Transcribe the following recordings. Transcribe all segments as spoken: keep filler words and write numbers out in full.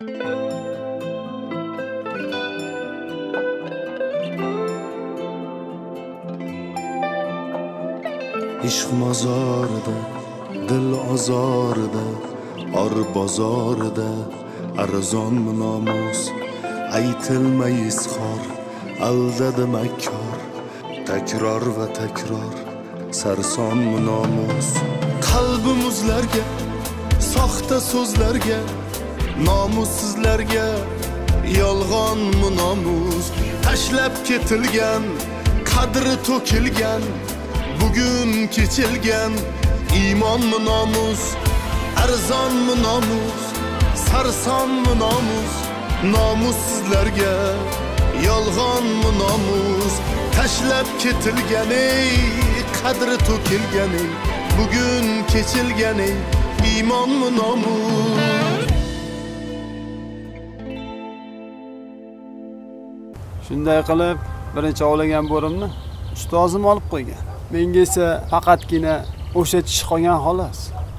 ishq mozorida, dil ozorida, or bozorida, arzon nomus, aytilmay izhor, aldadi makkor, takror va takror, sarson nomus. Qalbim muzlarga, soxta so'zlarga, nomussizlarga, yolg'on nomus, tashlab ketilgan, qadri to'kilgan, bugun kechilgan, iymon nomus, arzon nomus, sarson nomus, nomussizlarga, yolg'on nomus, tashlab ketilgan, ey qadri to'kilgan, ey bugun kechilgan, ey iymon nomus. Shunday qilib, birinchi ovlagan bo'rimni ustozim olib qo'ygan. Menga esa faqatgina o'sha tish qolgan xolos.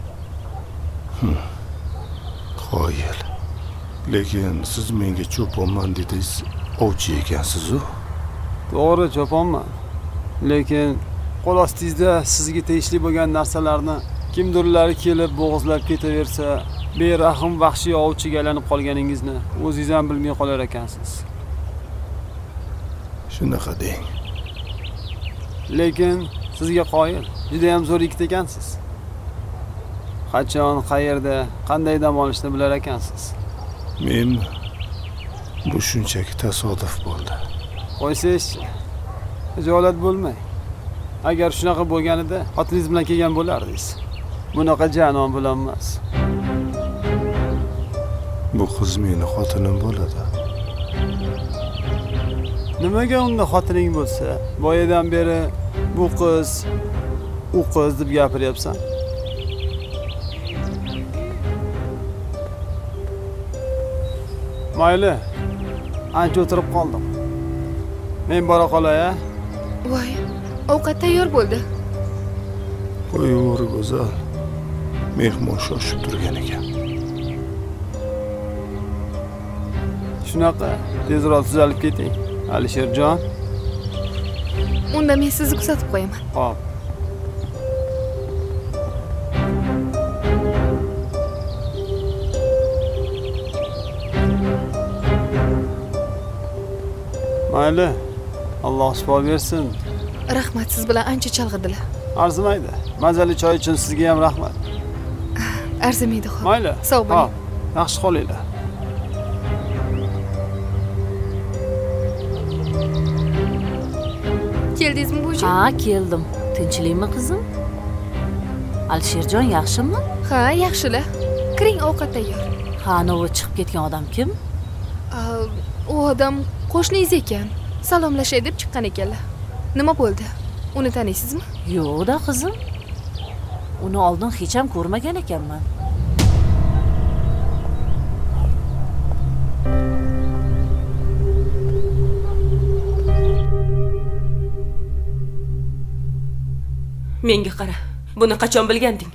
Qoyil. Lekin siz menga cho'ponman dedingiz, ovchi ekansiz-ku. To'g'ri, cho'ponman. Lekin qo'l ostingizda sizga tegishli bo'lgan narsalarni kimdirlar kelib bo'g'izlab ketaversa, berahm vahshiy ovchiga aylanib qolganingizni o'zingiz ham bilmay qolar ekansiz. Shunaqa deng. Lekin sizga qoyil, juda ham zo'r yigit ekansiz. Qachon, qayerda, qanday dam olishni bilar ekansiz. Men bu shunchaki tasodif bo'ldi. Qo'ysiz-chi. Hijolat bo'lmang. Agar shunaqa bo'lganida xotiningiz bilan kelgan bo'lardingiz. Bunaqa janon bilan emas. Bu qiz meni xotinim bo'ladi. Nimaga unda xotining bo'lsa, boyadan beri bu qiz, u qiz deb gapiryapsan? Mayli, ancha o'tirib qoldim. Men bora qolay-a? Voy, ovqat tayyor bo'ldi. Qo'yaver go'zal. Mehmon shoshib turgan ekan. Shunaqa, tezroq tuzalib keting, Alisherjon. Unda men sizni kuzatib qo'yaman. Xo'p. Mayli, Alloh shifo bersin. Rahmat, siz bilan ancha chalg'idilar. Arzimaydi. Mazali choy uchun sizga ham rahmat. Arzimaydi, xo'p. Mayli. Sog' bo'ling. Yaxshi qolinglar. Keldingizmi buji? Ha, keldim. Tinchlikmi qizim? Alisherjon yaxshimi? Ha, yaxshilar. Kiring, ovqat tayyor. Ha, novi chiqib ketgan odam kim? U odam qo'shningiz ekan. Salomlashay deb chiqqan ekanlar. Nima bo'ldi? Uni taniysizmi? Yo'q-da qizim. Uni oldin hech ham ko'rmagan ekanman. Menga qara. Buni qachon bilganding?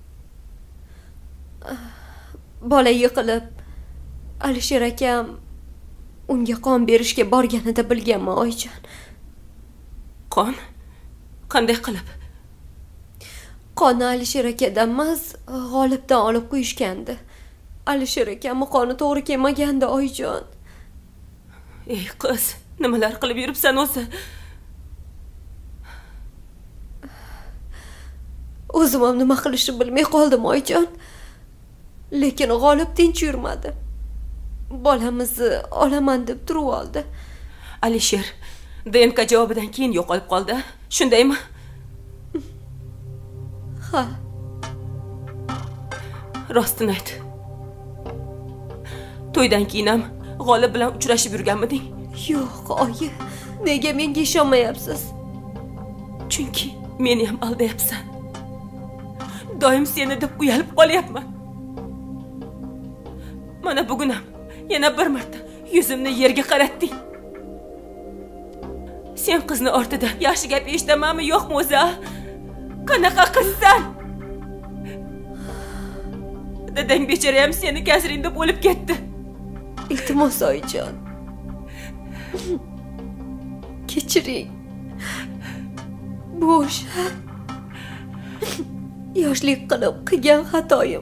Bola yiqilib, Alisher akam unga qon berishga borganida bilganman, oyijon. Qon? Qanday qilib? Qonni Alisher akadan emas, G'olibdan olib qo'yishgandi. Alisher akamning qoni to'g'ri kelmagandi, oyijon. Ey qiz, nimalar qilib yuribsan o'zi? O'zim ham nima qilishni bilmay qoldim, oyijon. Lekin G'olib tinch yurmadi. Bolamizni olaman deb turib oldi. Alisher D N K javobidan keyin yo'qolib qoldi. Shundaymi? Ha. Rostini ayt. To'ydan keyin ham G'olib bilan uchrashib yurganmiding? Yo'q, oyi. Nega menga ishonmayapsiz? Chunki meni ham aldayapsan. Doim seni deb uyalib qolyapman. Mana bugun ham yana bir marta yuzimni yerga qaratding. Sen qizni ortida yaxshi gap eshitamanmi, yo'qmi o'zi? Qanaqa qizsan? Dadang bechora ham seni kasringda bo'lib ketdi. Iltimos oyijon. Kechiring. Bu o'sha yoshlik qilib qilgan xatoyim.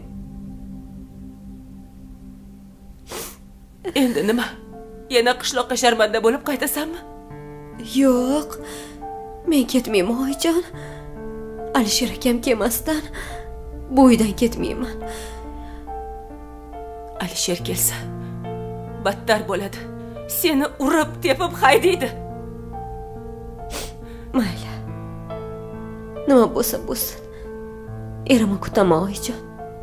Endi nima? Yana qishloqqa sharmanda bo'lib qaytasanmi? Yo'q. Men ketmayman oyijon. Alisher akam kelmasdan bu uydan ketmayman. Alisher kelsa, battar bo'ladi. Seni urib, tepib haydaydi. Mayli. Nima bo'lsa bo'lsin. Erimni kutaman oyijon.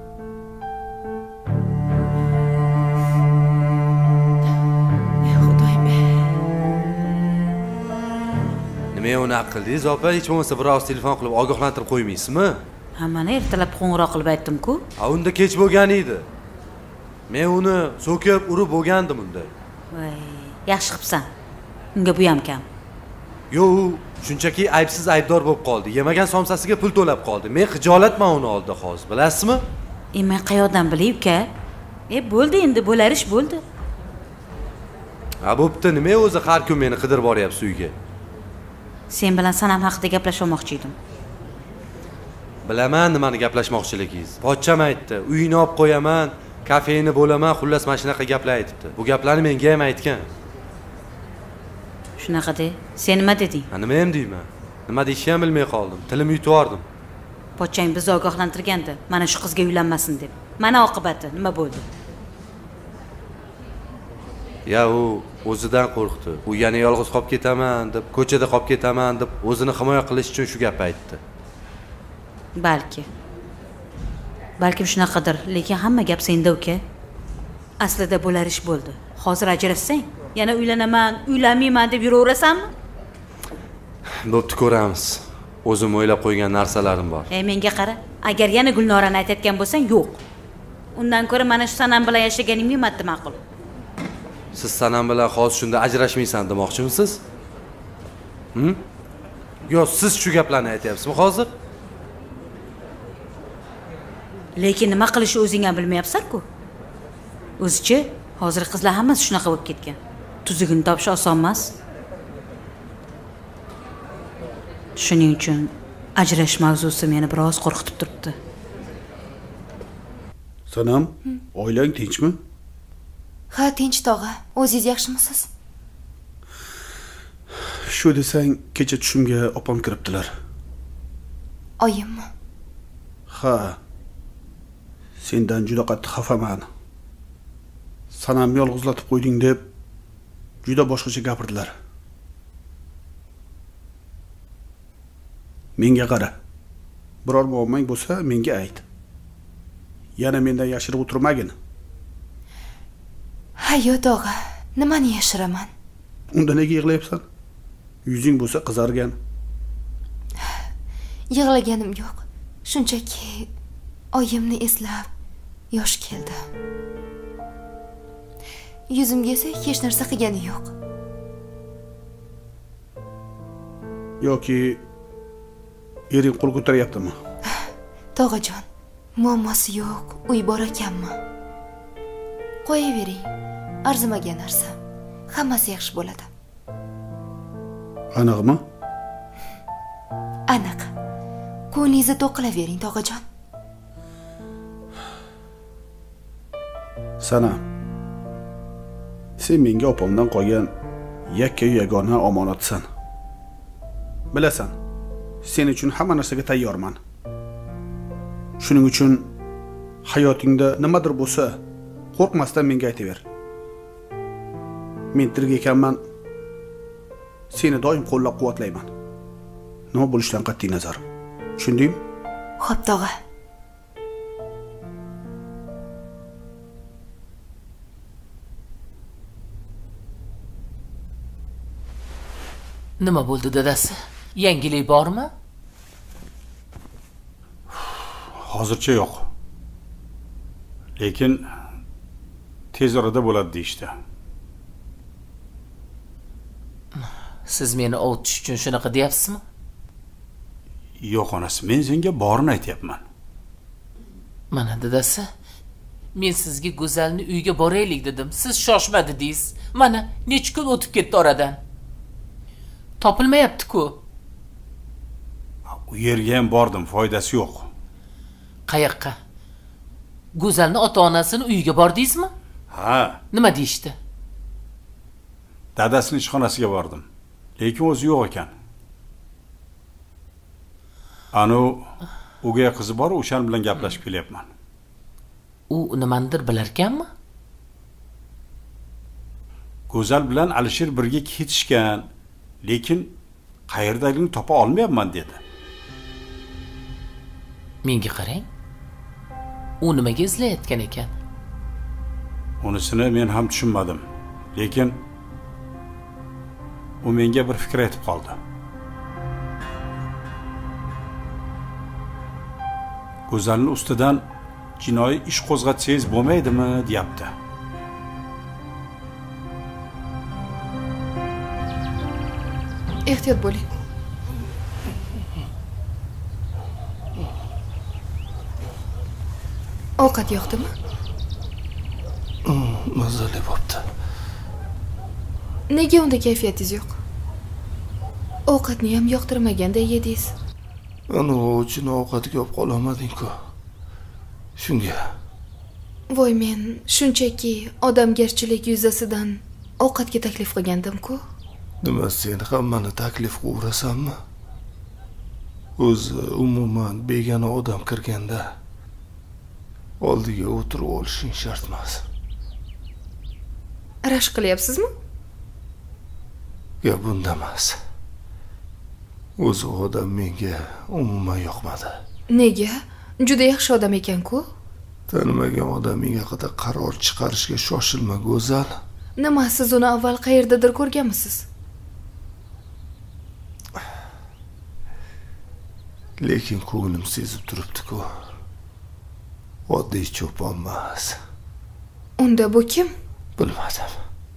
Nima uni aqldingiz, opa? Hech bo'lmasa biroz telefon qilib ogohlantirib qo'ymaysizmi? Ha, mana ertalab qo'ng'iroq qilib aytdim-ku. Ha, unda kech bo'lgan edi. Men uni so'kib, urib bo'lgandim unda. Voy, yaxshi qilibsan. Unga bu ham kam. Yo'q, shunchaki aybsiz aybdor bo'lib qoldi. Yemagan somsasiga pul to'lab qoldi. Men xijolatman uni oldida hozir, bilasizmi? E, men qayoqdan bilay, uka? E, bo'ldi endi, bo'larish bo'ldi. Ha, bo'pti, nima o'zi har kun meni qidirib boryapsiz uyga? Sen bilan Sanam haqida gaplashmoqchi edim. Bilaman nimani gaplashmoqchiligingiz. Pochcham aytdi, uyini olib qo'yaman, kafeni bo'laman, xullas mana shunaqa gaplar aytibdi. Bu gaplarni menga ham aytgan. Shunaqa de. Sen nima deding? Ha, nima ham deyman? Nima deyishni ham bilmay qoldim. Tilim yutib yordim. Pochchang bizni ogohlantirgandi, mana shu qizga uylanmasin deb. Mana oqibati nima bo'ldi? Ya u o'zidan qo'rqdi. U yana yolg'iz qolib ketaman deb, ko'chada qolib ketaman deb o'zini himoya qilish uchun shu gapni aytdi. Balki. Balkim shunaqadir, lekin hamma gap senda, uka. Aslida bo'larish bo'ldi. Hozir ajrashsang, yana uylanaman, uylanmayman deb yuraverasanmi? Bo'pti, ko'ramiz. O'zim o'ylab qo'ygan narsalarim bor. Ey, menga qara. Agar yana Gulnorani aytayotgan bo'lsang, yo'q. Undan ko'ra mana shu Sanam bilan yashaganingni matdi ma'qul. Siz Sanam bilan hozir shunda ajrashmaysan demoqchimisiz? Hm? Yo, siz shu gaplarni aytyapsizmi hozir? Lekin nima qilishni o'zing ham bilmayapsan-ku. O'zichi, hozir qizlar hammasi shunaqa bo'lib ketgan. Tuzugini topish oson emas. Shuning uchun ajrash mavzusi meni biroz qo'rqitib turibdi. Sanam, oilang tinchmi? Ha, tinch tog'a. O'zingiz yaxshimisiz? Shu desang, kecha tushimga opam kiribdilar. Oyimmi? Ha. Sendan juda qattiq xafaman. Sanamni yolg'izlatib qo'yding deb juda boshqacha gapirdilar. Menga qara. Biror muammong bo'lsa, menga ayt. Yana mendan yashirib o'tirmagin. Ha, yo'q tog'a. Nimani yashiraman? Unda nega yig'layapsan? Yuzing bo'lsa qizargan. Yig'laganim yo'q. Shunchaki oyimni eslab yosh keldi. Yuzimga esa hech narsa qilgani yo'q. Yoki ering qo'l ko'taryaptimi? Tog'ajon, muammosi yo'q, uy bor ekanmi? Qo'yavering. Arzimagan narsa. Hammasi yaxshi bo'ladi. Aniqmi? Aniq. Ko'nglingizni to'qilavering, tog'ajon. Sana, sen menga opamdan qolgan yakka yagona omonatsan. Bilasan, sen uchun hamma narsaga tayyorman. Shuning uchun hayotingda nimadir bo'lsa, qo'rqmasdan menga aytaver. Men tirik ekanman. Seni doim qo'llab-quvvatlayman. Nima bo'lishidan qat'iy nazar. Tushundingmi? Xo'p, tog'a. Nima bo'ldi dadasi? Yangilik bormi? Hozircha yo'q. Lekin tez orada bo'ladi deyishdi. Siz meni ovutish uchun shunaqa deyapsizmi? Yo'q onasi, men senga borini aytyapman. Mana dadasi, Men sizga Go'zalni uyga boraylik dedim. Siz shoshma dedingiz. Mana necha kun o'tib ketdi oradan. Topilmayapti-ku. U yerga ham bordim, foydasi yo'q. Qayoqqa? Go'zalni ota-onasini uyiga bordingizmi? Ha. Nima deyishdi? Dadasining ishxonasiga bordim. Lekin o'zi yo'q ekan. Anu o'gay qizi bor, o'shan bilan gaplashib kelyapman. U nimandir bilar ekanmi? Go'zal bilan Alisher birga ketishgan, lekin qayerdaligini topa olmayapman dedi. Menga qarang. U nimaga izlayotgan ekan? Unisini men ham tushunmadim. Lekin u menga bir fikr aytib qoldi. Go'zalni ustidan jinoiy ish qo'zg'atsangiz bo'lmaydimi, deyapti. Ehtiyot bo'ling. Ovqat yoqdimi? Mazali bo'pti. Nega unda kayfiyatingiz yo'q? Ovqatni ham yoqtirmaganda yedingiz. Ana uchun ovqatga olib qolamading-ku. Shunga. Voy, men shunchaki odamgarchilik yuzasidan ovqatga taklif qilgandim-ku. Nima sen hammani taklif qilurasanmi? O'zi umuman begona odam kirganda oldiga o'tirib olishing shart emas. Rashk qilyapsizmi? Gap bunda emas. O'zi odam menga umuman yoqmadi. Nega? Juda yaxshi odam ekan-ku. Tanimagan odamning haqida qaror chiqarishga shoshilma, Go'zal. Nima, siz uni avval qayerdadir ko'rganmisiz? Lekin ko'nglim sezib turibdi-ku. Oddiy cho'pon emas. Unda bu kim? Bilmadim.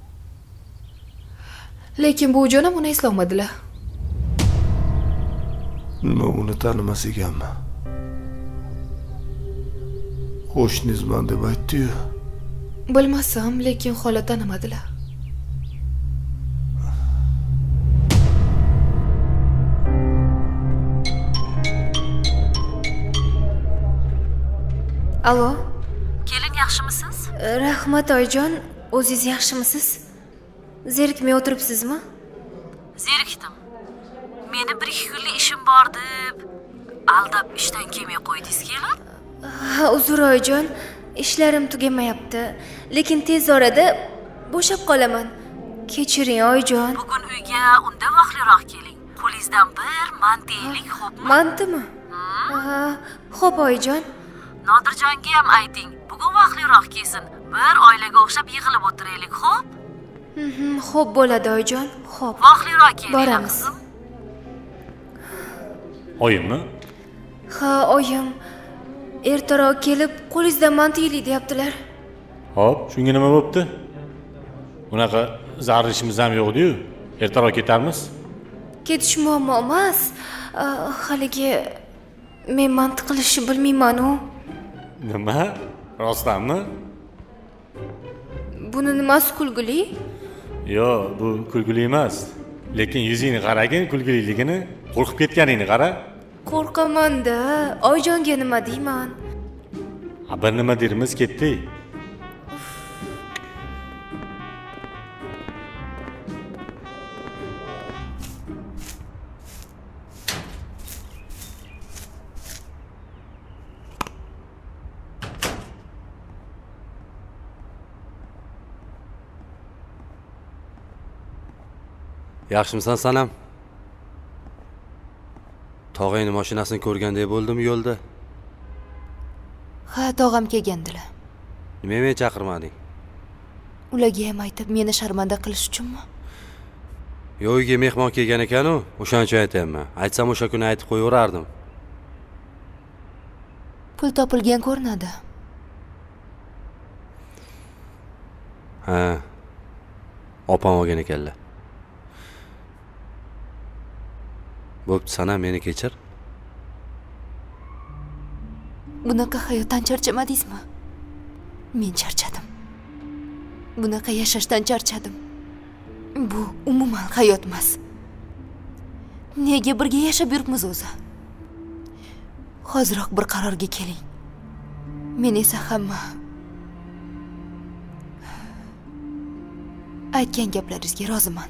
Lekin bu jonim uni eslolmadilar. Nima uni tanimas ekanmi? Qo'shnizman deb aytdi-yu. Bilmasam, lekin xola tanimadilar. Alo. Kelin yaxshimisiz? Rahmat oyijon, o'zingiz yaxshimisiz? Zerikmay o'tiribsizmi? Zerikdim. Meni bir ikki kunlik ishim bor deb aldab ishdan kelmay qo'ydingiz kelin? Ha, uzr oyijon, ishlarim tugamayapti, lekin tez orada bo'shab qolaman. Kechiring oyijon. Bugun uyga unda vaqtliroq keling. Qo'lingizdan bir mantiylik, xo'pmi? Mantimi? Ha, xo'p oyijon. Nodirjonga ham ayting, bugun vaqtliroq kelsin. Bir oilaga o'xshab yig'ilib o'tiraylik, xo'p? Mhm, xo'p bo'ladi oyijon. Xo'p. Vaqtliroq keling. Boramiz. Oyimmi? Ha, oyim. Ertaroq kelib, qo'lingizdan mantiylik deyaptilar. Xo'p, shunga nima bo'pti? Bunaqa zarur ishimiz ham yo'q edi-yu. Ertaroq ketarmiz. Ketish muammo emas. Haligi men mantiq qilishni bilmayman-ku. Nima? Rostdanmi? Buni nimasi kulgili? Yo'q, bu kulgili emas. Lekin yuzingni qaragin, kulgililigini, qo'rqib ketganingni qara. Qo'rqaman-da, oyijonga nima deyman? Ha, bir nima derimiz ketdi. Yaxshimisan Sanam? Tog'ayni mashinasini ko'rgandek bo'ldim yo'lda. Ha, tog'am kelgandilar. Nima meni chaqirmading? Ularga ham aytib, meni sharmanda qilish uchunmi? Yo'q, uyga mehmon kelgan ekan-ku, o'shaning uchun aytayapman. Aytsam o'sha kuni aytib qo'yaverardim. Pul topilgan ko'rinadi. Ha. Opam olgan ekanlar. Bo'pti, Sanam, meni kechir. Bunaqa hayotdan charchamadingizmi? Men charchadim. Bunaqa yashashdan charchadim. Bu umuman hayot emas. Nega birga yashab yuribmiz o'zi? Hoziroq bir qarorga keling. Men esa hamma aytgan gaplaringizga roziman.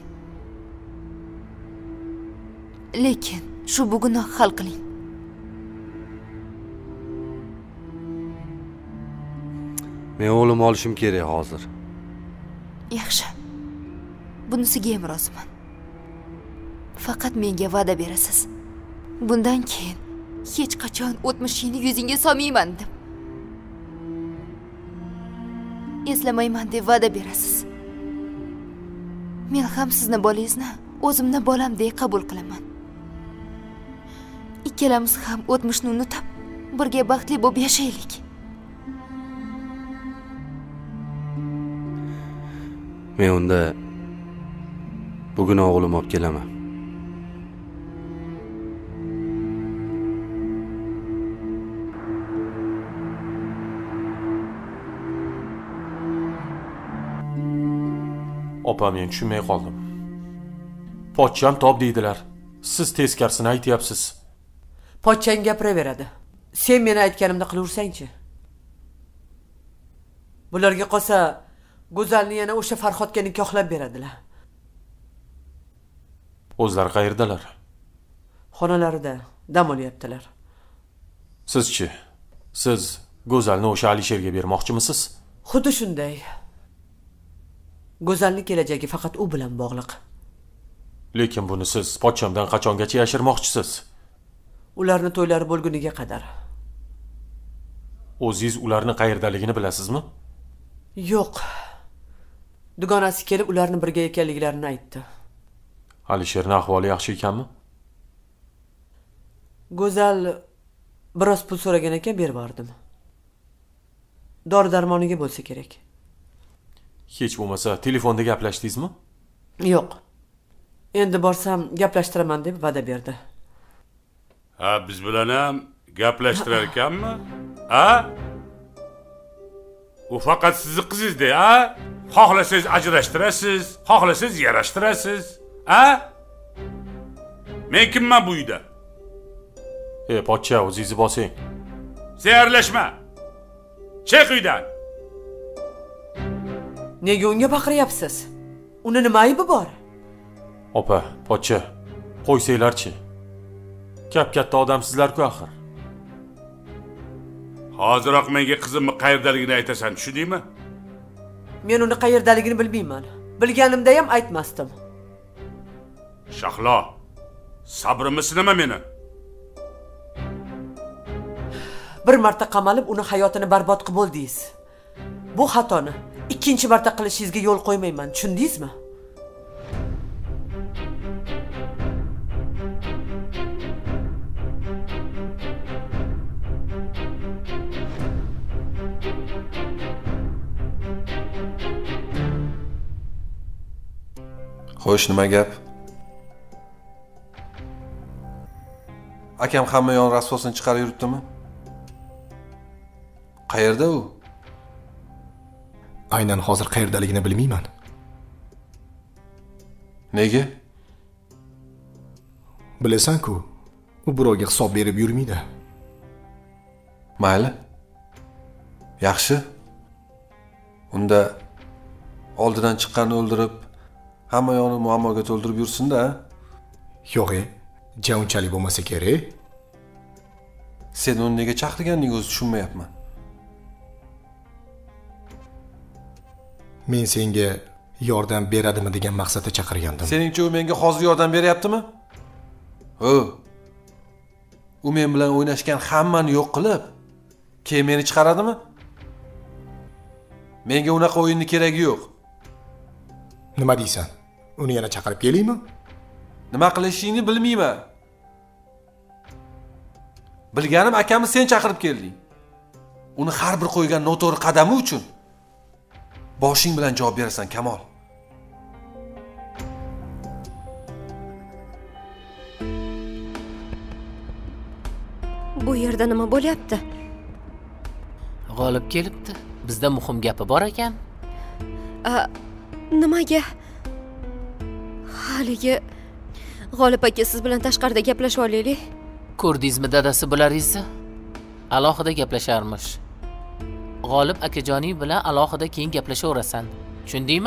Lekin shu bugunni hal qiling. Men o'g'lim olishim kerak hozir. Yaxshi. Bunisiga ham roziman. Faqat menga va'da berasiz. Bundan keyin hech qachon o'tmishingni yuzingga solmayman deb. Eslamayman deb va'da berasiz. Men ham sizni bolangizni o'zimni bolamdek qabul qilaman. Ikkalamiz ham o'tmishni unutib, birga baxtli bo'lib yashaylik. Men unda bugun o'g'lim olib kelaman. Opa, men tushunmay qoldim. Pochcham top deydilar. Siz teskarisini aytyapsiz. Pochchang gapiraveradi. Sen meni aytganimda qilaversang-chi. Bularga qolsa, Go'zalni yana o'sha Farhodga nikohlab beradilar. O'zlari qayerdalar? Xonalarida dam olyaptilar. Sizchi? Siz Go'zalni o'sha Alisherga bermoqchimisiz? Xuddi shunday. Go'zalning kelajagi faqat u bilan bog'liq. Lekin buni siz pochchamdan qachongacha yashirmoqchisiz? Ularni to'ylari bo'lguniga qadar. O'zingiz ularni qayerdaligini bilasizmi? Yo'q. Dugonasi kelib ularni birga ekanliklarini aytdi. Alisherning ahvoli yaxshi ekanmi? Go'zal biroz pul so'ragan ekan, berib bordim. Dori-darmoniga bo'lsa kerak. Hech bo'lmasa telefonda gaplashdingizmi? Yo'q. Endi borsam gaplashtiraman deb va'da berdi. Ha, biz bilan ham gaplashtirar ekanmi? Ha? U faqat sizning qizingiz-da, ha? Xohlasangiz ajrashtirasiz, xohlasangiz yarashtirasiz. Ha? Men kimman bu uyda? Ey, pochcha, o'zingizni bosing. Sen aralashma. Chiq uydan. Nega unga baqiryapsiz? Uni nima aybi bor? Opa, pochcha, qo'ysanglarchi. Kap katta odamsizlar-ku axir. Hoziroq menga qizimni qayerdaligini aytasan, tushundingmi? Men uni qayerdaligini bilmayman. Bilganimda ham aytmasdim. Shahlo, sabrimni sinama meni. Bir marta qamalib uni hayotini barbod qilib bo'ldingiz. Bu xatoni ikkinchi marta qilishingizga yo'l qo'ymayman, tushundingizmi? Xo'sh, nima gap? Akam hamma yon rasvosini chiqarib yuribdimi? Qayerda u? Aynan hozir qayerdaligini bilmayman. Nega? Bilasan-ku, u birovga hisob berib yurmaydi. Mayli. Yaxshi. Unda oldidan chiqqanni o'ldirib, hamma yo'ni muammoga to'ldirib yursin-da. Yo'q-e, ja unchalik bo'lmasa kerak. Sen uni nega chaqirganingni o'zi tushunmayapman. Men senga yordam beradimi degan maqsadda chaqirgandim. Seningcha u menga hozir yordam beryaptimi? Ho. U men bilan o'ynashgan hammani yo'q qilib, keyin meni chiqaradimi? Menga unaqa o'yinni keragi yo'q. Nima deysan? Uni yana chaqirib kelaymi? Nima qilishingni bilmayman. Bilganim akamni sen chaqirib kelding. Uni har bir qo'ygan noto'g'ri qadami uchun boshing bilan javob berasan, Kamol. Bu yerda nima bo'lyapti? G'olib kelibdi. bizda muhim gapi bor ekan. Nimaga? Haligi G'olib aka siz bilan tashqarida gaplashib olaylik. Ko'rdingizmi dadasi bularingizni? Alohida gaplasharmish. G'olib akajoning bilan alohida keyin gaplashaverasan. Tushundingmi?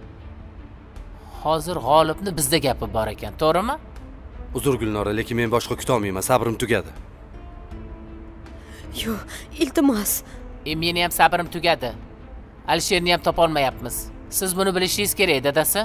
Hozir G'olibni bizda gapi bor ekan, to'g'rimi? Uzr Gulnora, lekin men boshqa kuta olmayman, sabrim tugadi. Yo'q, iltimos. E meni ham sabrim tugadi. Alisherni ham topa olmayapmiz. Siz buni bilishingiz kerak, dadasi.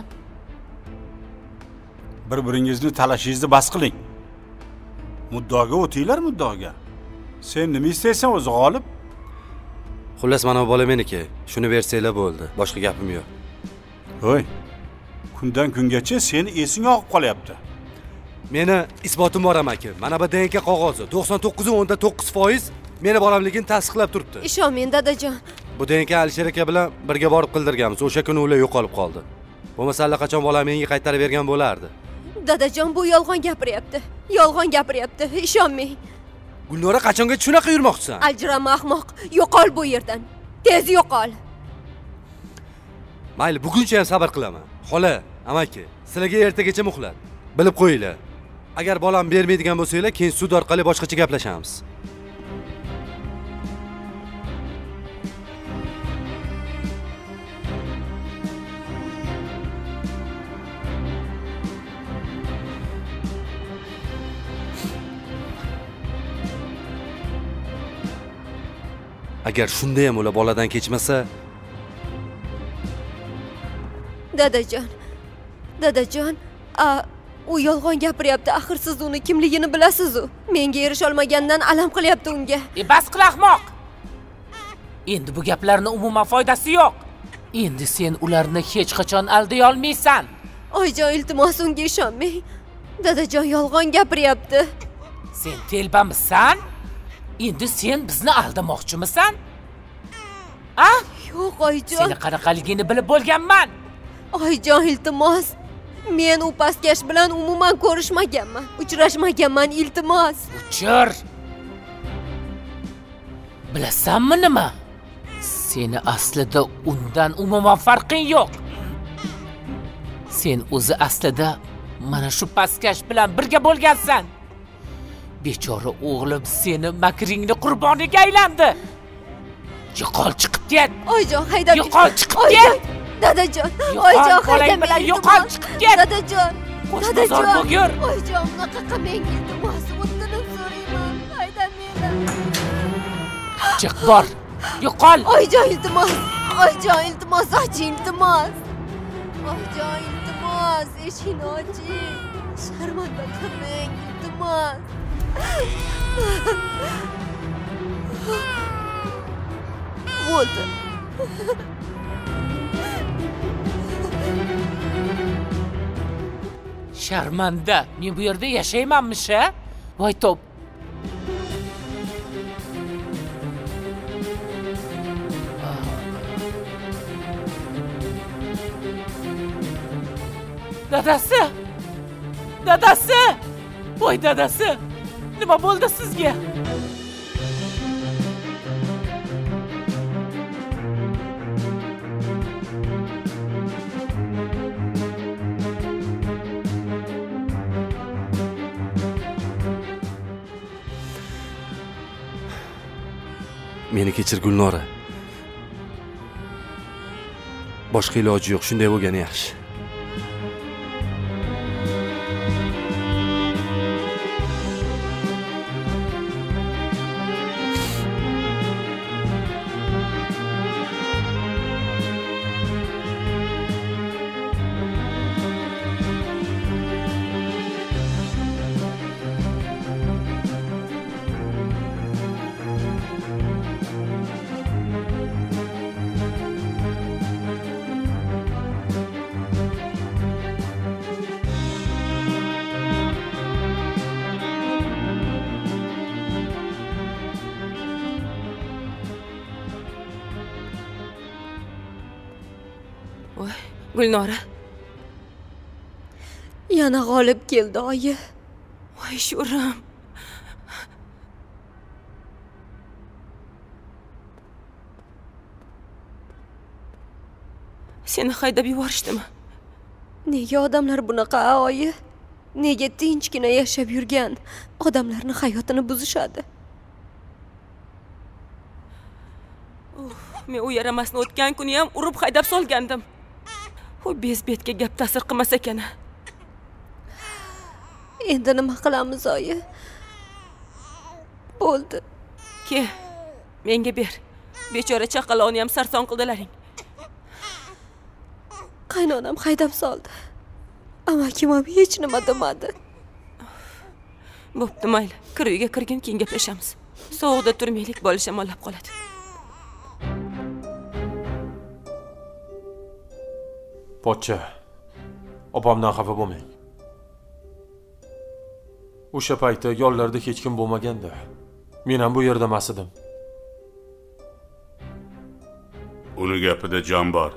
Bir-biringizni talashingizni bas qiling. Muddoga o'tinglar muddoga. Sen nima istaysan o'zi G'olib? Xullas mana bu bola meniki. Shuni bersanglar bo'ldi. Boshqa gapim yo'q. Ho'y. Kundan kungacha seni esing og'ib qolyapti. Meni isbotim bor amaki. Mana bu D N K qog'ozi to'qson to'qqiz o'nda to'qqiz foiz meni bolamligini tasdiqlab turibdi. Ishonmang dadajon. Bu D N K Alisher aka bilan birga borib qildirganmiz. O'sha kuni ular yo'qolib qoldi. Bo'lmasa allaqachon bolam menga qaytarib bergan bo'lardi. Dadajon bu yolg'on gapiryapti. Yolg'on gapiryapti. Ishonmang. Gulnora qachongacha shunaqa yurmoqchisan? Aljirama ahmoq. Yo'qol bu yerdan. Tez yo'qol. Mayli, buguncha ham sabr qilaman. Xola, amaki, sizlarga ertagacha muhlat. Bilib qo'yinglar. Agar bolam bermaydigan bo'lsanglar, keyin sud orqali boshqacha gaplashamiz. Agar shunda ham ular boladan kechmasa, dadajon. Dadajon, a u yolg'on gapiryapti. Axir siz uni kimligini bilasiz-ku. Menga erisha olmagandan alam qilyapti unga. E bas qil ahmoq. Endi bu gaplarning umuman foydasi yo'q. Endi sen ularni hech qachon alday olmaysan. Oyjon, iltimos unga ishonmang. Dadajon yolg'on gapiryapti. Sen telbamisan? Endi sen bizni aldamoqchimisan? A? Yo'q, oyjon. Seni qanaqaligini bilib bo'lganman. Oyjon, iltimos. Men u pastkash bilan umuman ko'rishmaganman, uchrashmaganman, iltimos. Uchir. Bilasanmi nima? Seni aslida undan umuman farqing yo'q. Sen o'zi aslida mana shu pastkash bilan birga bo'lgansan. Bechora o'g'lim seni makringni qurboniga aylandi. Yo'qol chiqib ket. Oyjon, haydab. Yo'qol chiqib ket. Dadajon, oyjon, haydab bilan yo'qol chiqib ket. Dadajon, dadajon, bo'gir. Oyjon, unaqa qilmang, iltimos, o'tinib so'rayman. Haydab meni. Chiq bor. Yo'qol. Oyjon, iltimos. Oyjon, iltimos, oching, iltimos. Oyjon, iltimos, eshikni oching. Sharmanda qilmang, iltimos. Bo'ldi. Sharmanda, men bu yerda yashaymanmish-a? Voy top. Dadasi! Dadasi! Voy dadasi! Nima bo'ldi sizga? Meni kechir Gulnora. Boshqa iloji yo'q, shunday bo'lgani yaxshi. Gulnora. Yana G'olib keldi, oyi. Voy sho'rim. Seni haydab yuborishdimi? Nega odamlar bunaqa, oyi? Nega tinchgina yashab yurgan odamlarning hayotini buzishadi? Men u yaramasni o'tgan kuni ham urib haydab solgandim. U bezbetga gap ta'sir qilmas ekan. Endi nima qilamiz, oyi? Bo'ldi. Ke, menga ber. Bechora chaqaloqni ham sarson qildilaring. Qaynonam haydab soldi. Amakim ham hech nima demadi. Bo'pti, mayli. Kir uyga kirgin, keyin gaplashamiz. Sovuqda turmaylik, bo'lish shamollab qoladi. Pochcha, opamdan xafa bo'lmang. O'sha paytda yollarda hech kim bo'lmaganda, men ham bu yerda emas edim. Uni gapida jon bor.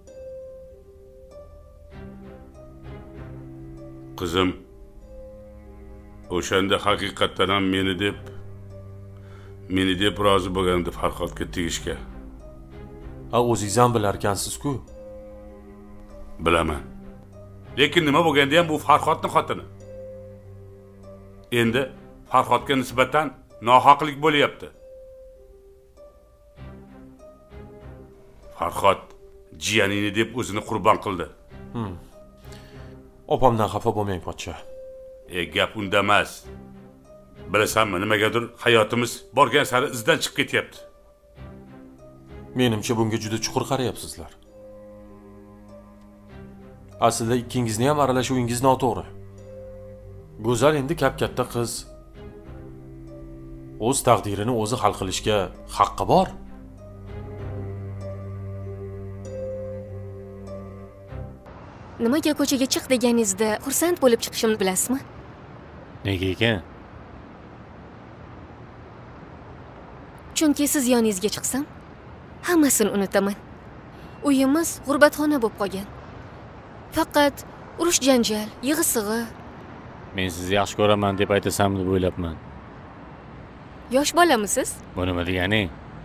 Qizim, o'shanda haqiqatdan ham meni deb meni deb rozi bo'lgandi Farhodga tegishga. Ha, o'zingiz ham bilarkansiz-ku. Bilaman. Lekin nima bo'lganda ham bu Farhodning xotini. Endi Farhodga nisbatan nohaqlik bo'lyapti. Farhod jiyanini deb o'zini qurbon qildi. Hmm. Opamdan xafa bo'lmang, pochcha. E, gap unda emas. Bilasanmi, nimagadir hayotimiz borgan sari izdan chiqib ketyapti. Menimcha bunga juda chuqur qarayapsizlar. Aslida ikkingizni ham aralashuvingiz noto'g'ri. Go'zal endi kap-katta qiz. O'z taqdirini o'zi hal qilishga haqqi bor. Nimaga ko'chaga chiq deganingizda xursand bo'lib chiqishimni bilasizmi? Nega ekan? Chunki siz yoningizga chiqsam, hammasini unutaman. Uyimiz g'urbatxona bo'lib qolgan. Faqat urush janjal, yig'i-sig'i. Men sizni yaxshi ko'raman deb aytasam deb o'ylabman. Yosh bolamisiz? Bu nima degani?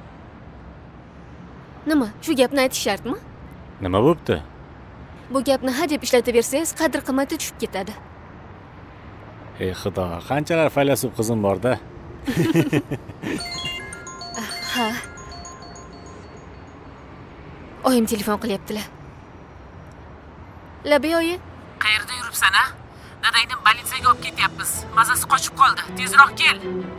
Nima, shu gapni aytish shartmi? Nima bo'pti? Bu gapni ha deb ishlataversangiz, qadr-qimmati tushib ketadi. Ey xudo, qanchalar faylasuf qizim bor-da. Ha. Oyim telefon qilyaptilar. Labi oyi. Qayerda yuribsan, ha? Dadangni politsiyaga olib ketyapmiz. Mazasi qochib qoldi. Tezroq kel.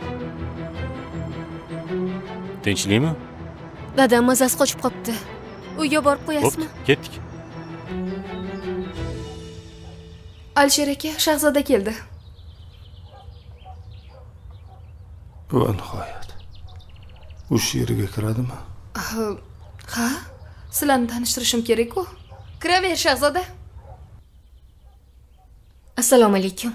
Tinchlikmi? Dadam mazasi qochib qopti. Uyga borib qo'yasizmi? Ketdik. Alisher aka, Shahzoda keldi. Bu nihoyat. U sheriga kiradimi? Ha, sizlarni tanishtirishim kerak-ku. Kiraver, Shahzoda. Assalomu alaykum.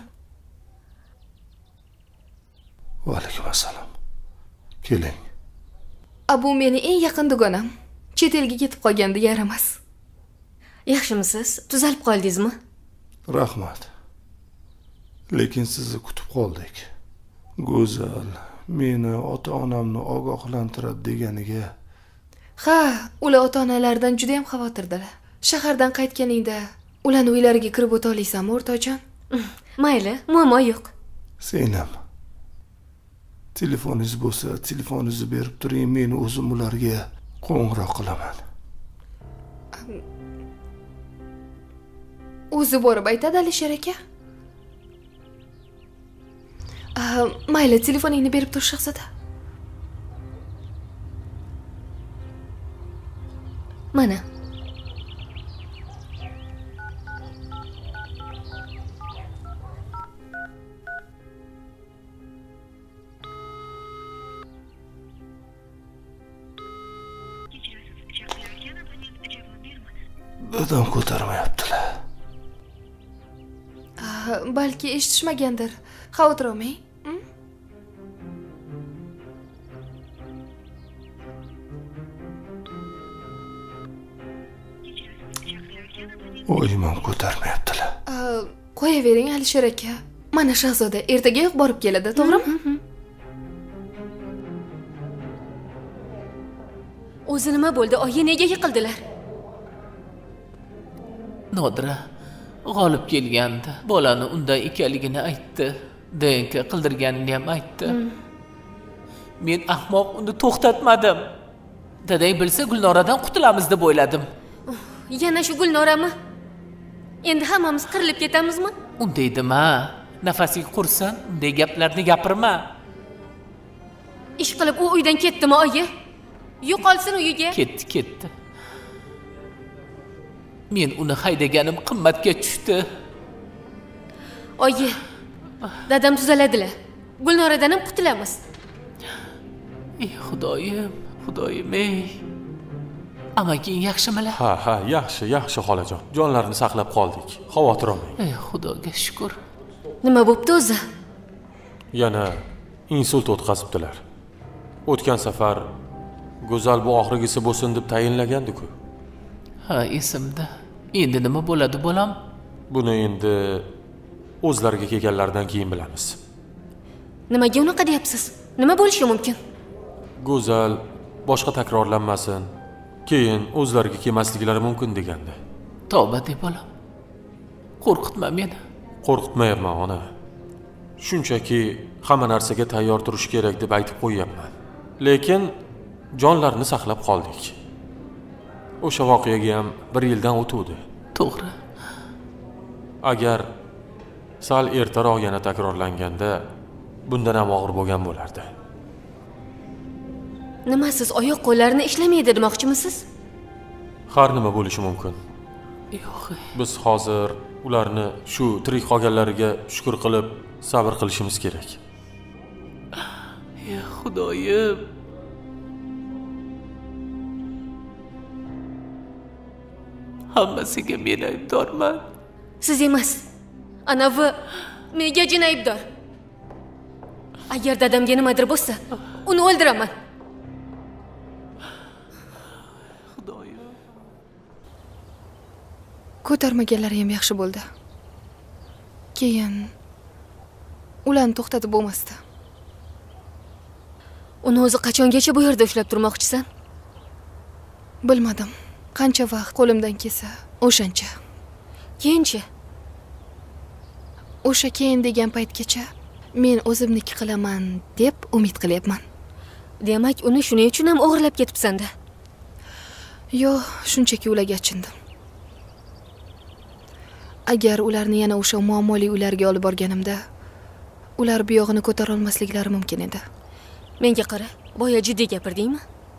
Va alaykum assalom. Keling. Bu meni eng yaqin dugonam. Chet elga ketib qolganda yaramas. Yaxshimisiz? Tuzalib qoldingizmi? Rahmat. Lekin sizni kutib qoldik. Go'zal, meni ota-onamni ogohlantiradi deganiga. Ha, ular ota-onalaridan juda ham xavotirdalar. Shahardan qaytganingda ularning uylariga kirib o'ta olaysanmi, o'rtoqjon? Mayli, muammo yo'q. Senam. Telefoningiz bo'lsa, telefoningizni berib turing, men o'zim ularga qo'ng'iroq qilaman. O'zi borib aytadi Alisher aka. Mayli, telefoningni berib tur, Shahzoda. Mana. Dadam ko'tarmayaptilar. Balki eshitishmagandir. Xavotir olmang. Oyim ham ko'tarmayaptilar. Qo'yavering Alisher aka. Mana Shahzoda ertagayoq borib keladi, to'g'rimi? O'zi nima bo'ldi? Oyi nega yiqildilar? Nodira g'olib kelgandi. Bolani undan ekanligini aytdi. D N K qildirganini ham aytdi. Men ahmoq uni to'xtatmadim. Dadang bilsa Gulnoradan qutulamiz deb o'yladim. Yana shu Gulnorami? Endi hammamiz qirilib ketamizmi? Unday dema. Nafasing qursin, unday gaplarni gapirma. Ish qilib u uydan ketdimi, oyi? Yo'qolsin uyiga. Ketdi, ketdi. Men uni haydaganim qimmatga tushdi. Oyi, dadam tuzaladilar. Gulnoradan ham qutulamiz. Ey Xudoyim, Xudoyim ey. Amaking yaxshimilar? Ha, ha, yaxshi, yaxshi xolajon. Jonlarini saqlab qoldik. Xavotir olmang. Ey Xudoga shukr. Nima bo'pti o'zi? Yana insult o'tkazibdilar. O'tgan safar Go'zal bu oxirgisi bo'lsin deb tayinlagandi-ku. Ha, esimda. Endi nima bo'ladi, bolam? Buni endi o'zlariga kelganlardan keyin bilamiz. Nimaga unaqa deyapsiz? Nima bo'lishi mumkin? Go'zal boshqa takrorlanmasin, keyin o'zlariga kelmasliklari mumkin degandi. Tavba de bolam. Qo'rqitma meni. Qo'rqitmayapman, ona. Shunchaki hamma narsaga tayyor turish kerak deb aytib qo'yapman. Lekin jonlarni saqlab qoldik. O'sha voqeaga ham bir yildan o'tdi. To'g'ri. Agar sal ertaroq yana takrorlanganda bundan ham og'ir bo'lgan bo'lardi. Nima siz oyoq qo'llarini ishlamaydi demoqchimisiz? Har nima bo'lishi mumkin. Yo'q. Biz hozir ularni shu tirik qolganlariga shukr qilib sabr qilishimiz kerak. Ey Xudoyim. Hammasiga men aybdorman. Siz emas. Anavi menga jin aybdor. Agar dadamga nimadir bo'lsa, uni o'ldiraman. Xudoyim. Ko'tarmaganlari ham yaxshi bo'ldi. Keyin ularni to'xtatib bo'lmasdi. Uni o'zi qachongacha bu yerda ushlab turmoqchisan? Bilmadim. Qancha vaqt qo'limdan kelsa, o'shancha. Keyinchi? O'sha keyin degan paytgacha men o'zimniki qilaman deb umid qilyapman. Demak, uni shuning uchun ham o'g'irlab ketibsan-da. Yo'q, shunchaki ularga achindim. Agar ularni yana o'sha muammoli uylarga olib borganimda, ular bu yog'ini ko'tara olmasliklari mumkin edi. Menga qara, boya jiddiy gapirdingmi?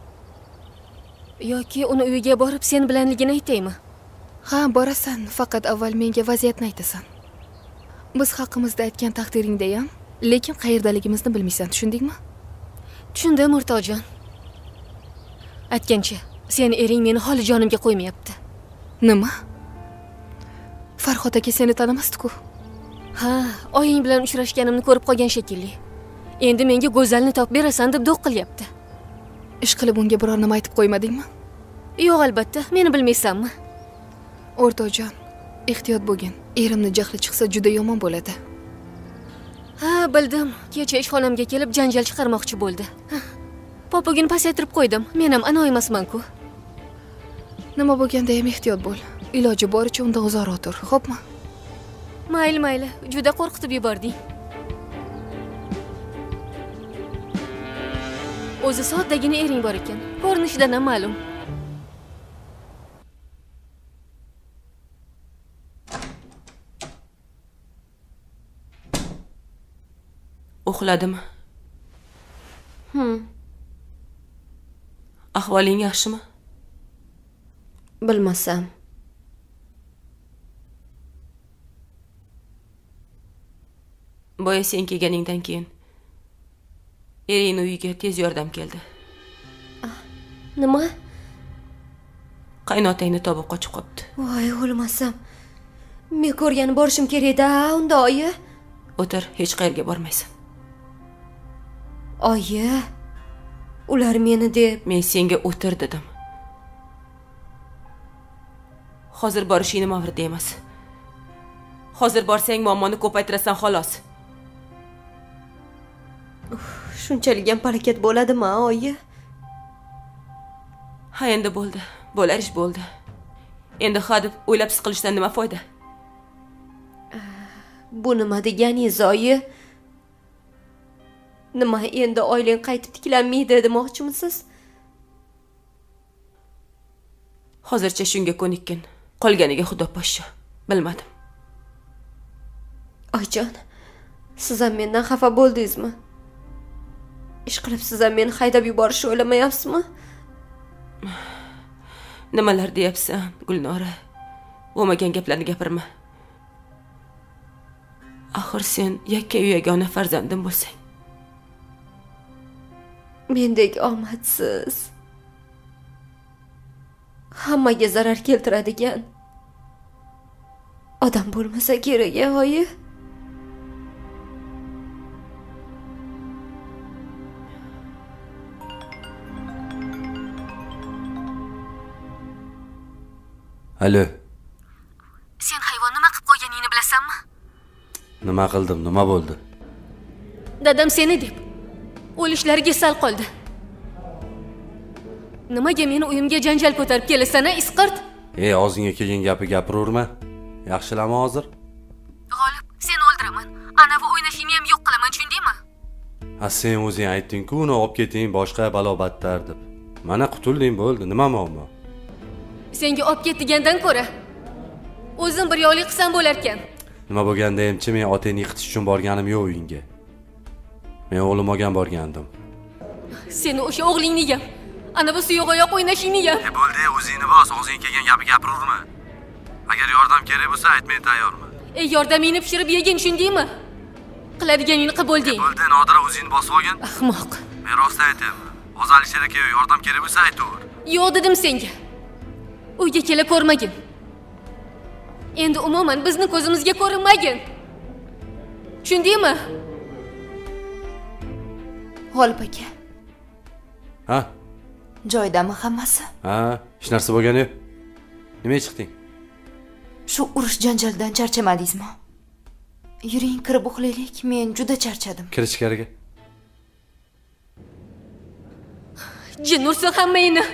Yoki uni uyiga borib sen bilanligini aytaymi? Ha, borasan, faqat avval menga vaziyatni aytasan. Biz haqimizda aytgan taqdiringda ham, lekin qayerdaligimizni bilmaysan, tushundingmi? Tushundim, Murtojon. Aytgancha, seni ering meni holi jonimga qo'ymayapti. Nima? Farhod aka seni tanimasdi-ku. Ha, oying bilan uchrashganimni ko'rib qolgan shekilli. Endi menga Go'zalni topib berasan deb do'q qilyapti. Ish qilib unga biror nima aytib qo'ymadingmi? Yo'q, albatta, meni bilmaysanmi? O'rtoqjon, ehtiyot bo'lgin. Erimni jahli chiqsa juda yomon bo'ladi. Ha, bildim. Kecha ishxonamga kelib janjal chiqarmoqchi bo'ldi. Popugini pasaytirib qo'ydim. Men ham anoyi emasman-ku. Nima bo'lganda ham ehtiyot bo'l. Iloji boricha undan uzoqroq tur, xo'pmi? Mayli, mayli. Juda qo'rqitib yubording. O'zi soddagina ering bor ekan. Ko'rinishidan ham ma'lum. Uxladimi? Hmm. Ahvoling yaxshimi? Bilmasam. Boya sen kelganingdan keyin ering uyiga tez yordam keldi. Nima? Qaynotangni topib qochib qopti. Voy, o'lmasam. Men ko'rgani borishim kerak-da, unda oyi. O'tir, hech qayerga bormaysan. Oyi, ular meni deb... Men senga o'tir dedim. Hozir borishing mavrida emas. Hozir borsang muammoni ko'paytirasan xolos. Shunchalik ham harakat bo'ladimi, oyi? Ha, endi bo'ldi. Bo'lar ish bo'ldi. Endi ha deb o'ylab siqilishdan nima foyda? Bu nima deganingiz, oyi? Nima endi oilang qaytib tiklanmaydi demoqchimisiz? Hozircha shunga ko'nikkin. Qolganiga xudo poshsho. Bilmadim. Oyjon, siz ham mendan xafa bo'ldingizmi? Ish qilib siz ham meni haydab yuborishni o'ylamayapsizmi? Nimalar deyapsan, Gulnora? Bo'lmagan gaplarni gapirma. Axir sen yakka-yu yagona farzandim bo'lsang. Mendek omadsiz, hammaga zarar keltiradigan odam bo'lmasa kerak, oyi. Alo. Sen hayvon nima qilib qo'yganingni bilasanmi? Nima qildim? Nima bo'ldi? Dadam seni deb o'lishlariga sal qoldi. Nimaga meni uyimga janjal ko'tarib kelasan, isqirt? Ey, og'zingga kelgan gapni gapiraverma. Yaxshilama hozir. G'olib, seni o'ldiraman. Ana bu o'ynashingni ham yo'q qilaman, tushundingmi? Ha, sen o'zing aytding-ku, uni olib keting, boshqa balo battar deb. Mana qutulding, bo'ldi. Nima muammo? Senga olib ket degandan ko'ra o'zim bir yo'lik qilsam bo'lar ekan. Nima bo'lganda hamchi men otangni yiqitish uchun borganim yo'q uyingga. Men o'g'lim olgan borgandim. Seni o'sha o'g'lingni ham, ana bu suyuq oyoq o'ynashingni ham. E bo'ldi, o'zingni bos, og'zingga kelgan gapni gapiraverma. Agar yordam kerak bo'lsa, aytmay tayyorman. Ey, yordamingni pishirib yegin, tushundingmi? Qiladiganingni qilib bo'lding. Bo'ldi, Nodira, o'zingni bosib olgin. Ahmoq. Men rostdan aytaman. Hozir Alisher aka yordam kerak bo'lsa, aytaver. Yo'q dedim senga. Uyga kela ko'rmagin. Endi umuman bizni ko'zimizga ko'rinmagin. Tushundingmi? G'olib aka. Ha? Joydami hammasi? Ha, hech narsa bo'lgani yo'q. Nimaga chiqding? Shu urush janjaldan charchamadingizmi? Yuring, kirib uxlaylik. Men juda charchadim. Kir ichkariga. Jin ursa hammangni.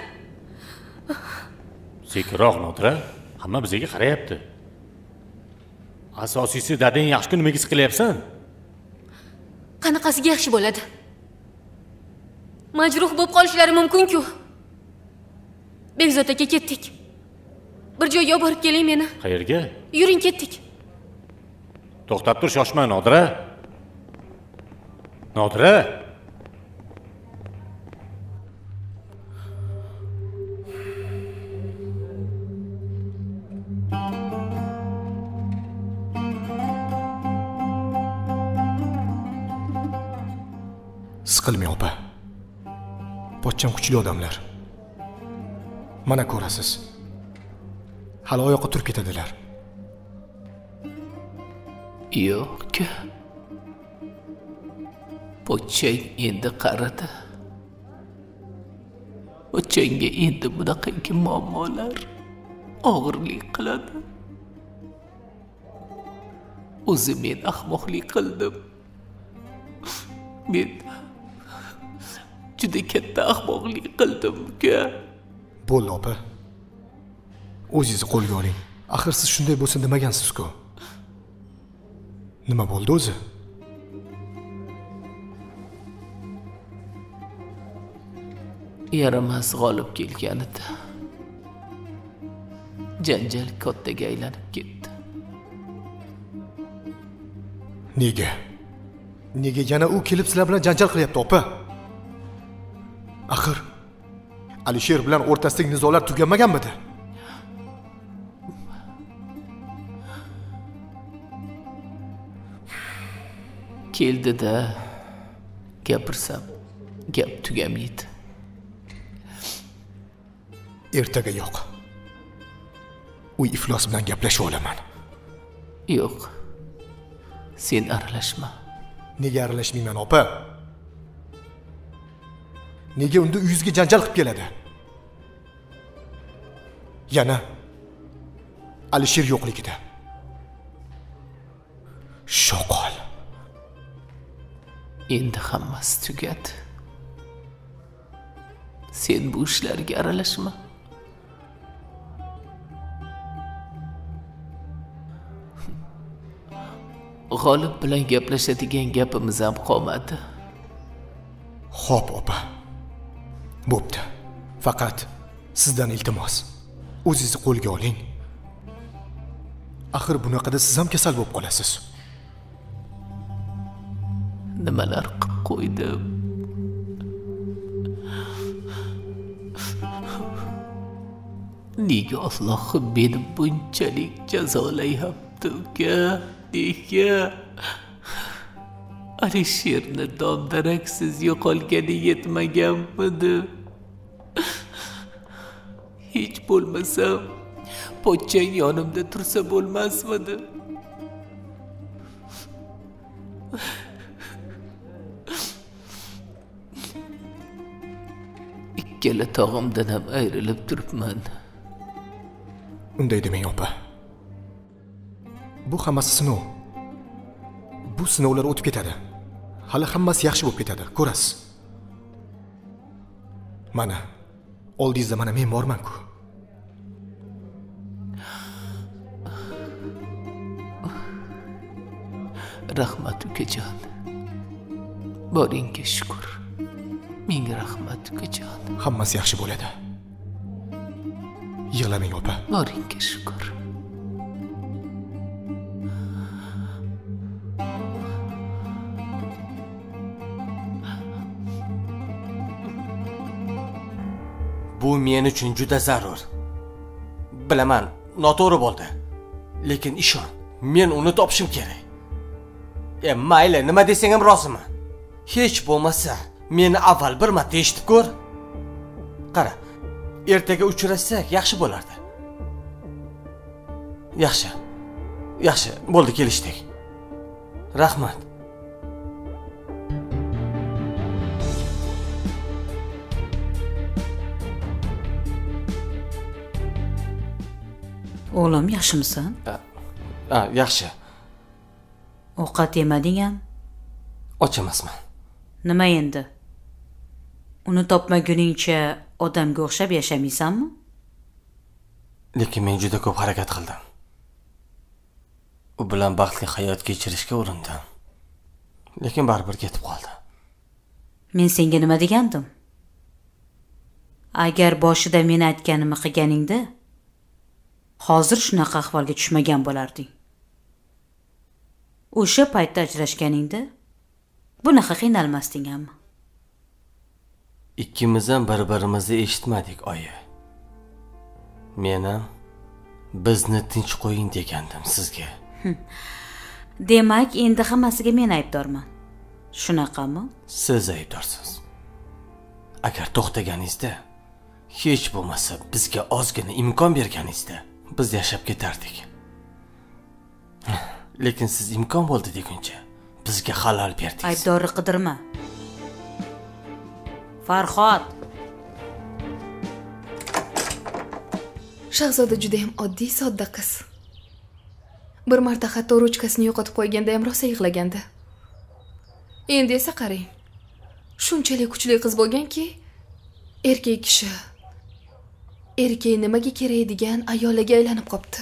Sekinroq, Nodira. Hamma bizga qarayapti. Asosiysi dadang yaxshi kun nimaga siqilyapsan? Qanaqasiga yaxshi bo'ladi? Majruh bo'lib qolishlari mumkin-ku. Bekzod aka, ketdik. Bir joyga olib borib keling meni. Qayerga? Yuring, ketdik. To'xtab tur, shoshma, Nodira. Nodira. Siqilmang opa. Pochcham kuchli odamlar. Mana ko'rasiz. Hali oyoqqa turib ketadilar. Yo'q. Pochchang endi qaridi. Pochchangga endi bunaqangi muammolar og'irlik qiladi. O'zi men ahmoqlik qildim. Men juda katta ahmoqlik qildim-ku. Bo'ldi opa. O'zingizni qo'lga oling. Axir siz shunday bo'lsin demagansiz-ku. Nima bo'ldi o'zi? Yaramas g'olib kelganida janjal kattaga aylanib ketdi. Nega? Nega yana u kelib sizlar bilan janjal qilyapti, opa? Axir Alisher bilan o'rtasidagi nizolar tuganmaganmidi? Keldida gapirsam gap tugamaydi. Ertaga yo'q. Uy iflos bilan gaplashib olaman. Yo'q. Sen aralashma. Nega aralashmayman, opa? Nega unda uyingizga janjal qilib keladi? Yana Alisher yo'qligida. Shoqol. Endi hammasi tugadi. Sen bu ishlarga aralashma. G'olib bilan gaplashadigan gapimiz ham qolmadi. Xo'p, opa. Bo'pti. Faqat sizdan iltimos, o'zingizni qo'lga oling. Axir bunaqada siz ham kasal bo'lib qolasiz. Nimalar qilib qo'ydim? Nega Alloh meni bunchalik jazolayapti uka? Nega? Alisherni dondaraksiz yo'qolgani yetmaganmidi? Hech bo'lmasa pochchang yonimda tursa bo'lmasmidi? Ikkala tog'imdan ham ayrilib turibman. Unday demang, opa. Bu hammasi sinov. Bu sinovlar o'tib ketadi. Hali hammasi yaxshi bo'lib ketadi, ko'rasiz. Mana, oldingizda mana men borman-ku. Rahmat ukajon. Boringga shukr. Ming rahmat ukajon. Hammasi yaxshi bo'ladi. Yig'lamang, opa. Boringga shukr. Bu men uchun juda zarur. Bilaman, noto'g'ri bo'ldi. Lekin ishon, men uni topishim kerak. E, mayli, nima desang ham roziman. Hech bo'lmasa, meni avval bir marta eshitib ko'r. Qara, ertaga uchrashsak yaxshi bo'lardi. Yaxshi. Yaxshi, bo'ldi, kelishdik. Rahmat. O'g'lim, yaxshimisan? Ha, yaxshi. Ovqat yemading ham? Och emasman. Nima endi? Uni topmaguningcha odamga o'xshab yashamaysanmi? Lekin men juda ko'p harakat qildim. U bilan baxtli hayot kechirishga urindim. Lekin baribir ketib qoldi. Men senga nima degandim? Agar boshida men aytganimni qilganingda, hozir shunaqa ahvolga tushmagan bo'larding. O'sha paytda ajrashganingda bunaqa qiynalmasding hamma. Ikkimiz ham bir-birimizni eshitmadik, oyi. Men ham bizni tinch qo'ying degandim sizga. Demak, endi hammasiga men aybdorman. Shunaqami? Siz aybdorsiz. Agar to'xtaganingizda, hech bo'lmasa bizga ozgina imkon berganingizda, biz yashab ketardik. Lekin siz imkon bo'ldi deguncha bizga halol berdingiz. Aybdorlik qidirma. Farhod. Shahzoda juda ham oddiy, sodda qiz. Bir marta hatto ruchkasini yo'qotib qo'yganda ham rosa yig'lagandi. Endi esa qarang. Shunchalik kuchli qiz bo'lganki, erkak kishi erkak nimaga kerak degan ayolga aylanib qopti.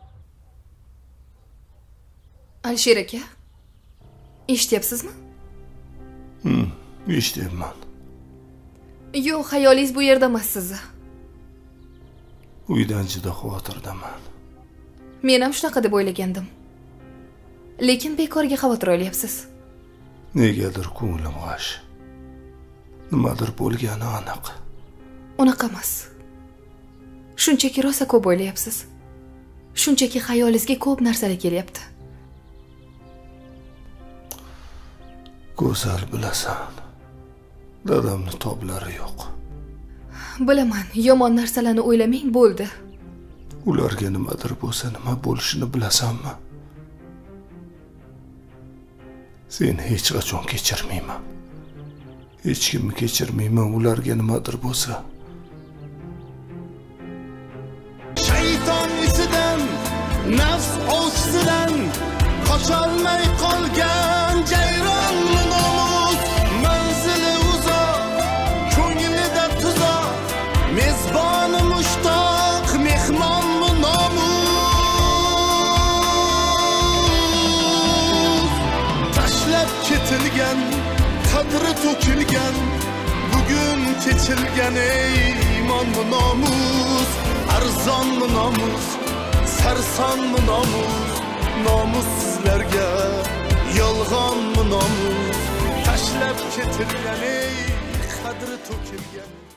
Alisher aka, eshityapsizmi? Hmm, eshityapman. Yo'q, xayolingiz bu yerda emas sizni. Uydan juda xavotirdaman. Men ham shunaqa deb o'ylagandim. Lekin bekorga xavotir olyapsiz. Negadir ko'nglim g'ash. Nimadir bo'lgani aniq. Unaqa emas. Shunchaki rosa ko'p o'ylayapsiz. Shunchaki xayolingizga ko'p narsalar kelyapti. Go'zal bilasan. Dadamni toblari yo'q. Bilaman, yomon narsalarni o'ylamang, bo'ldi. Ularga nimadir bo'lsa, nima bo'lishini bilasanmi? Seni hech qachon kechirmayman. Hech kimni kechirmayman, ularga nimadir bo'lsa. Shayton isidan, nafs o'chsidan qocholmay qolgan jayron nomus, manzili uzoq, ko'nglida tuzoq, mezboni mushtoq, mehmon nomus. tashlab ketilgan, qadri to'kilgan, bugun kechilgan ey imonmi nomus, arzonmi nomus, sarsonmi nomus, nomussizlarga yolg'onmi nomus, tashlab ketilgan ey qadri to'kilgan.